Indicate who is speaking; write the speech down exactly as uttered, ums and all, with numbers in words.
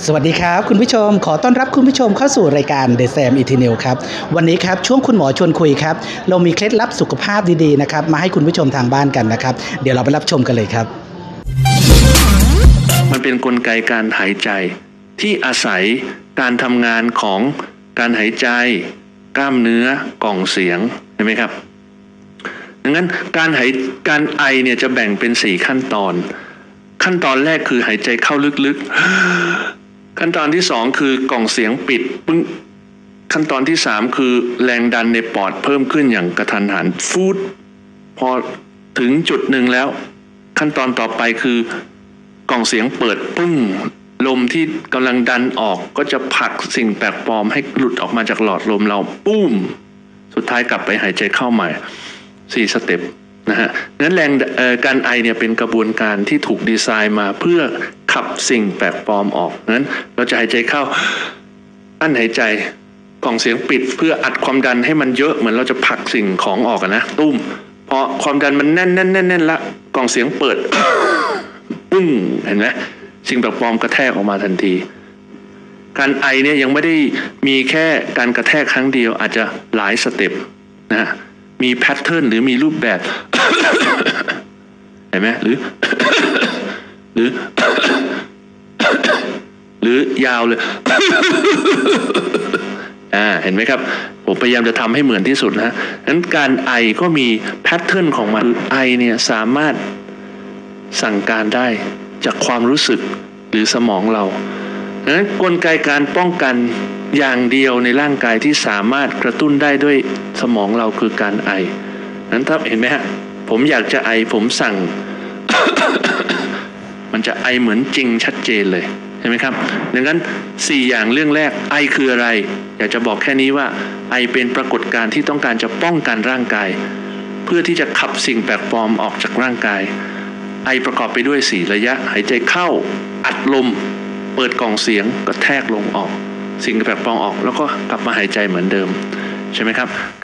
Speaker 1: สวัสดีครับคุณผู้ชมขอต้อนรับคุณผู้ชมเข้าสู่รายการ The Sam Eternal ครับวันนี้ครับช่วงคุณหมอชวนคุยครับเรามีเคล็ดลับสุขภาพดีๆนะครับมาให้คุณผู้ชมทางบ้านกันนะครับเดี๋ยวเราไปรับชมกันเลยครับ
Speaker 2: มันเป็นกลไกการหายใจที่อาศัยการทำงานของการหายใจกล้ามเนื้อกล่องเสียงเห็นไหมครับดังนั้นการหายการไอเนี่ยจะแบ่งเป็นสี่ขั้นตอนขั้นตอนแรกคือหายใจเข้าลึกๆขั้นตอนที่สองคือกล่องเสียงปิดปึ้งขั้นตอนที่สามคือแรงดันในปอดเพิ่มขึ้นอย่างกระทันหันฟูดพอถึงจุดหนึ่งแล้วขั้นตอนต่อไปคือกล่องเสียงเปิดปึ้งลมที่กำลังดันออกก็จะผลักสิ่งแปลกปลอมให้หลุดออกมาจากหลอดลมเราปุ้มสุดท้ายกลับไปหายใจเข้าใหม่สี่สเต็ปนะฮะนั้นแรงการไอเนี่ยเป็นกระบวนการที่ถูกดีไซน์มาเพื่อขับสิ่งแปลกปลอมออกนั้นเราจะหายใจเข้าอั้นหายใจกล่องเสียงปิดเพื่ออัดความดันให้มันเยอะเหมือนเราจะผลักสิ่งของออกนะตุ้มพอความดันมันแน่นแน่นแน่นแน่นละกล่องเสียงเปิดปุ้งเห็นไหมสิ่งแปลกปลอมกระแทกออกมาทันทีการไอเนี่ยยังไม่ได้มีแค่การกระแทกครั้งเดียวอาจจะหลายสเต็ปนะมีแพทเทิร์นหรือมีรูปแบบ เห็นไหมหรือ หรือ หรือยาวเลย อ่าเห็นไหมครับผมพยายามจะทำให้เหมือนที่สุดนะนั้นการไอก็มีแพทเทิร์นของมันไอเนี่ยสามารถสั่งการได้จากความรู้สึกหรือสมองเราดังนั้นกลไกการป้องกันอย่างเดียวในร่างกายที่สามารถกระตุ้นได้ด้วยสมองเราคือการไอนั้นถ้าเห็นไหมฮะผมอยากจะไอผมสั่ง มันจะไอเหมือนจริงชัดเจนเลยใช่ไหมครับดังนั้นสี่อย่างเรื่องแรกไอคืออะไรอยากจะบอกแค่นี้ว่าไอเป็นปรากฏการณ์ที่ต้องการจะป้องกันร่างกายเพื่อที่จะขับสิ่งแปลกปลอมออกจากร่างกายไอประกอบไปด้วยสี่ระยะหายใจเข้าอัดลมเปิดกล่องเสียงกระแทกลมออกสิ่งแปลกปลอมออกแล้วก็กลับมาหายใจเหมือนเดิมใช่ไหมครับ